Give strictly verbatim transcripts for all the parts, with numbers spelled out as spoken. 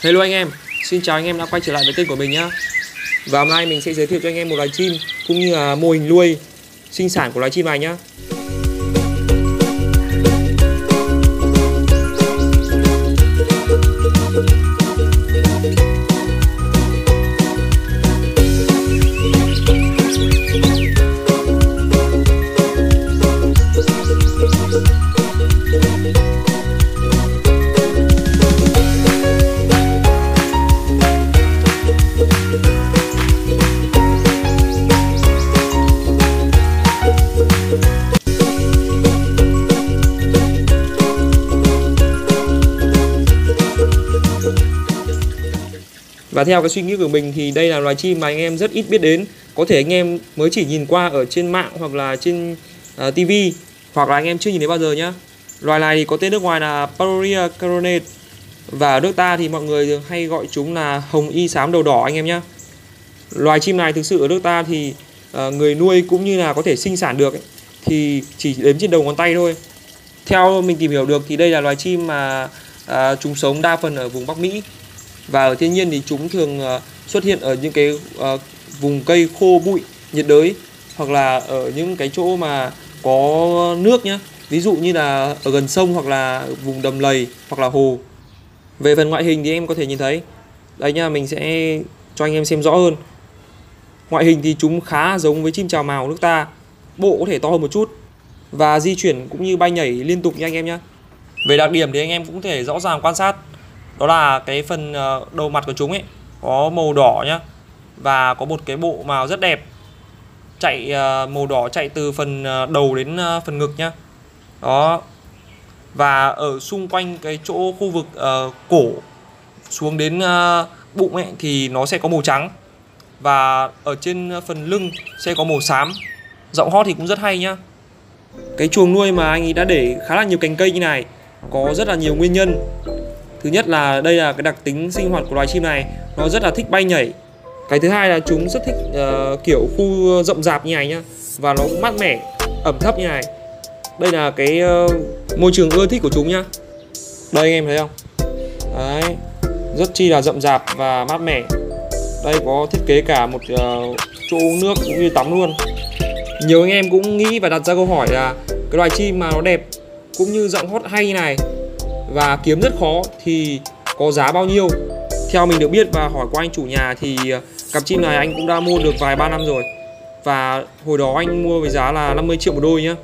Hello anh em, xin chào anh em đã quay trở lại với kênh của mình nhé. Và hôm nay mình sẽ giới thiệu cho anh em một loài chim cũng như là mô hình nuôi sinh sản của loài chim này nhé. Và theo cái suy nghĩ của mình thì đây là loài chim mà anh em rất ít biết đến. Có thể anh em mới chỉ nhìn qua ở trên mạng hoặc là trên uh, ti vi, hoặc là anh em chưa nhìn thấy bao giờ nhá. Loài này thì có tên nước ngoài là Parolia caronate, và ở nước ta thì mọi người hay gọi chúng là hồng y xám đầu đỏ anh em nhé. Loài chim này thực sự ở nước ta thì uh, người nuôi cũng như là có thể sinh sản được ấy, thì chỉ đếm trên đầu ngón tay thôi. Theo mình tìm hiểu được thì đây là loài chim mà uh, chúng sống đa phần ở vùng Bắc Mỹ. Và ở thiên nhiên thì chúng thường uh, xuất hiện ở những cái uh, vùng cây khô bụi nhiệt đới, hoặc là ở những cái chỗ mà có nước nhé. Ví dụ như là ở gần sông, hoặc là vùng đầm lầy, hoặc là hồ. Về phần ngoại hình thì em có thể nhìn thấy. Đây nha, mình sẽ cho anh em xem rõ hơn. Ngoại hình thì chúng khá giống với chim chào mào nước ta. Bộ có thể to hơn một chút, và di chuyển cũng như bay nhảy liên tục nha anh em nhé. Về đặc điểm thì anh em cũng thể rõ ràng quan sát. Đó là cái phần đầu mặt của chúng ấy có màu đỏ nhá, và có một cái bộ màu rất đẹp. Chạy màu đỏ chạy từ phần đầu đến phần ngực nhá. Đó. Và ở xung quanh cái chỗ khu vực uh, cổ xuống đến uh, bụng ấy thì nó sẽ có màu trắng. Và ở trên phần lưng sẽ có màu xám. Giọng hót thì cũng rất hay nhá. Cái chuồng nuôi mà anh ấy đã để khá là nhiều cành cây như này có rất là nhiều nguyên nhân. Thứ nhất là đây là cái đặc tính sinh hoạt của loài chim này, nó rất là thích bay nhảy. Cái thứ hai là chúng rất thích uh, kiểu khu rậm rạp như này nhá, và nó cũng mát mẻ, ẩm thấp như này. Đây là cái uh, môi trường ưa thích của chúng nhá. Đây anh em thấy không? Đấy, rất chi là rậm rạp và mát mẻ. Đây có thiết kế cả một uh, chỗ uống nước cũng như tắm luôn. Nhiều anh em cũng nghĩ và đặt ra câu hỏi là cái loài chim mà nó đẹp cũng như giọng hót hay như này và kiếm rất khó thì có giá bao nhiêu? Theo mình được biết và hỏi qua anh chủ nhà thì cặp chim này anh cũng đã mua được vài ba năm rồi. Và hồi đó anh mua với giá là năm mươi triệu một đôi nhá.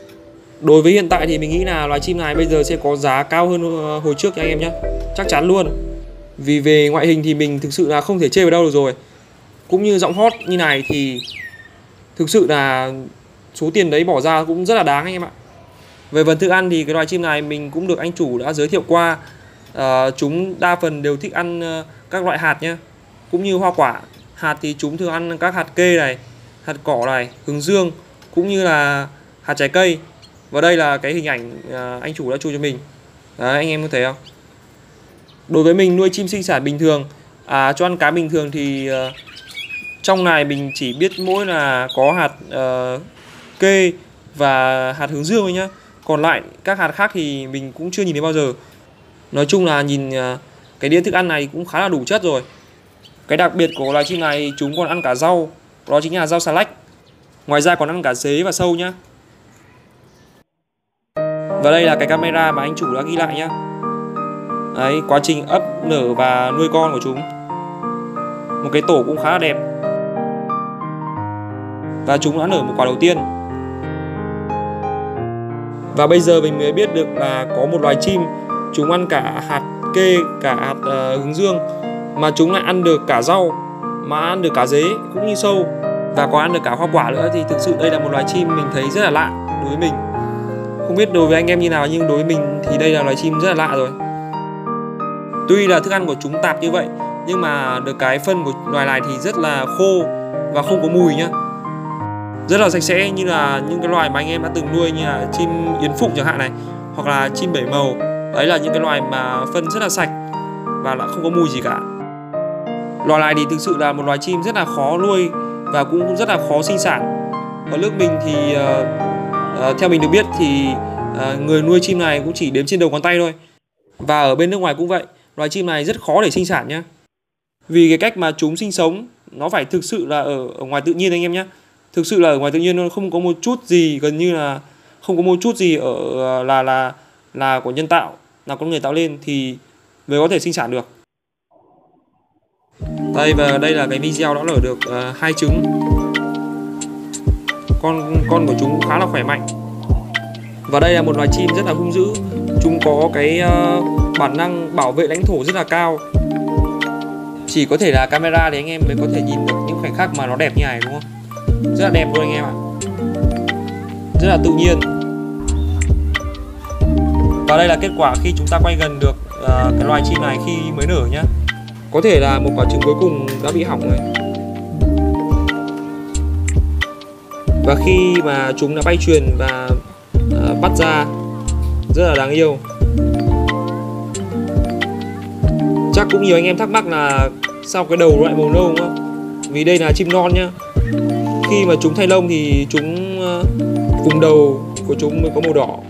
Đối với hiện tại thì mình nghĩ là loài chim này bây giờ sẽ có giá cao hơn hồi trước cho anh em nhé. Chắc chắn luôn. Vì về ngoại hình thì mình thực sự là không thể chê vào đâu được rồi. Cũng như giọng hót như này thì thực sự là số tiền đấy bỏ ra cũng rất là đáng anh em ạ. Về phần thức ăn thì cái loài chim này mình cũng được anh chủ đã giới thiệu qua. à, Chúng đa phần đều thích ăn uh, các loại hạt nhé, cũng như hoa quả. Hạt thì chúng thường ăn các hạt kê này, hạt cỏ này, hướng dương, cũng như là hạt trái cây. Và đây là cái hình ảnh uh, anh chủ đã chụp cho mình. Đấy, anh em có thấy không? Đối với mình nuôi chim sinh sản bình thường, à, cho ăn cá bình thường thì uh, trong này mình chỉ biết mỗi là có hạt uh, kê và hạt hướng dương thôi nhá. Còn lại các hạt khác thì mình cũng chưa nhìn thấy bao giờ. Nói chung là nhìn cái đĩa thức ăn này cũng khá là đủ chất rồi. Cái đặc biệt của loài chim này chúng còn ăn cả rau, đó chính là rau xà lách. Ngoài ra còn ăn cả dế và sâu nhá. Và đây là cái camera mà anh chủ đã ghi lại nhá. Đấy, quá trình ấp, nở và nuôi con của chúng. Một cái tổ cũng khá là đẹp. Và chúng đã nở một quả đầu tiên. Và bây giờ mình mới biết được là có một loài chim chúng ăn cả hạt kê, cả hạt uh, hướng dương, mà chúng lại ăn được cả rau, mà ăn được cả dế cũng như sâu, và có ăn được cả hoa quả nữa. Thì thực sự đây là một loài chim mình thấy rất là lạ đối với mình. Không biết đối với anh em như nào, nhưng đối với mình thì đây là loài chim rất là lạ rồi. Tuy là thức ăn của chúng tạp như vậy, nhưng mà được cái phân của loài này thì rất là khô và không có mùi nhá. Rất là sạch sẽ, như là những cái loài mà anh em đã từng nuôi như là chim yến phụng chẳng hạn này, hoặc là chim bảy màu. Đấy là những cái loài mà phân rất là sạch và lại không có mùi gì cả. Loài này thì thực sự là một loài chim rất là khó nuôi và cũng rất là khó sinh sản. Ở nước mình thì uh, uh, theo mình được biết thì uh, người nuôi chim này cũng chỉ đếm trên đầu ngón tay thôi. Và ở bên nước ngoài cũng vậy. loài chim này rất khó để sinh sản nhá. Vì cái cách mà chúng sinh sống nó phải thực sự là ở, ở ngoài tự nhiên anh em nhé. Thực sự là ở ngoài tự nhiên, nó không có một chút gì, gần như là không có một chút gì ở là là là của nhân tạo, là con người tạo lên thì mới có thể sinh sản được. Đây, và đây là cái video đã nở được uh, hai trứng. Con con của chúng khá là khỏe mạnh. Và đây là một loài chim rất là hung dữ. Chúng có cái uh, bản năng bảo vệ lãnh thổ rất là cao. Chỉ có thể là camera để anh em mới có thể nhìn được những khoảnh khắc mà nó đẹp như này, đúng không? Rất là đẹp luôn anh em ạ. Rất là tự nhiên. Và đây là kết quả khi chúng ta quay gần được uh, cái loài chim này khi mới nở nhá. Có thể là một quả trứng cuối cùng đã bị hỏng rồi. Và khi mà chúng đã bay truyền và uh, bắt ra, rất là đáng yêu. Chắc cũng nhiều anh em thắc mắc là sao cái đầu lại màu nâu, đúng không? Vì đây là chim non nhá. Khi mà chúng thay lông thì chúng uh, vùng đầu của chúng mới có màu đỏ.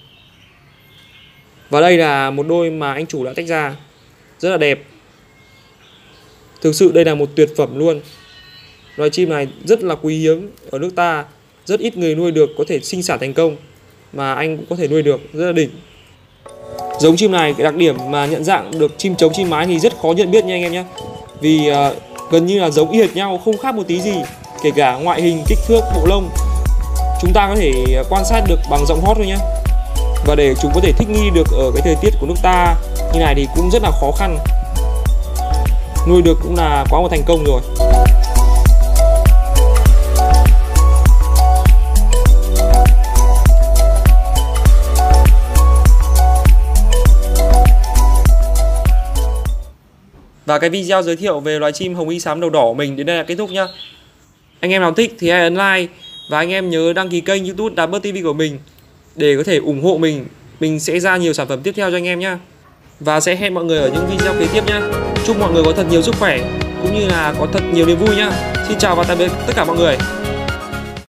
Và đây là một đôi mà anh chủ đã tách ra, rất là đẹp. Thực sự đây là một tuyệt phẩm luôn. Loài chim này rất là quý hiếm ở nước ta, rất ít người nuôi được, có thể sinh sản thành công, mà anh cũng có thể nuôi được, rất là đỉnh. Giống chim này, cái đặc điểm mà nhận dạng được chim trống chim mái thì rất khó nhận biết nha anh em nhé. Vì uh, gần như là giống y hệt nhau, không khác một tí gì, kể cả ngoại hình, kích thước, bộ lông. Chúng ta có thể quan sát được bằng giọng hót thôi nhé. Và để chúng có thể thích nghi được ở cái thời tiết của nước ta như này thì cũng rất là khó khăn. Nuôi được cũng là quá một thành công rồi. Và cái video giới thiệu về loài chim hồng y xám đầu đỏ của mình đến đây là kết thúc nhá. Anh em nào thích thì hãy ấn like. Và anh em nhớ đăng ký kênh YouTube Đá Bớt ti vi của mình để có thể ủng hộ mình. Mình sẽ ra nhiều sản phẩm tiếp theo cho anh em nhá. Và sẽ hẹn mọi người ở những video kế tiếp nhá. Chúc mọi người có thật nhiều sức khỏe cũng như là có thật nhiều niềm vui nhá. Xin chào và tạm biệt tất cả mọi người.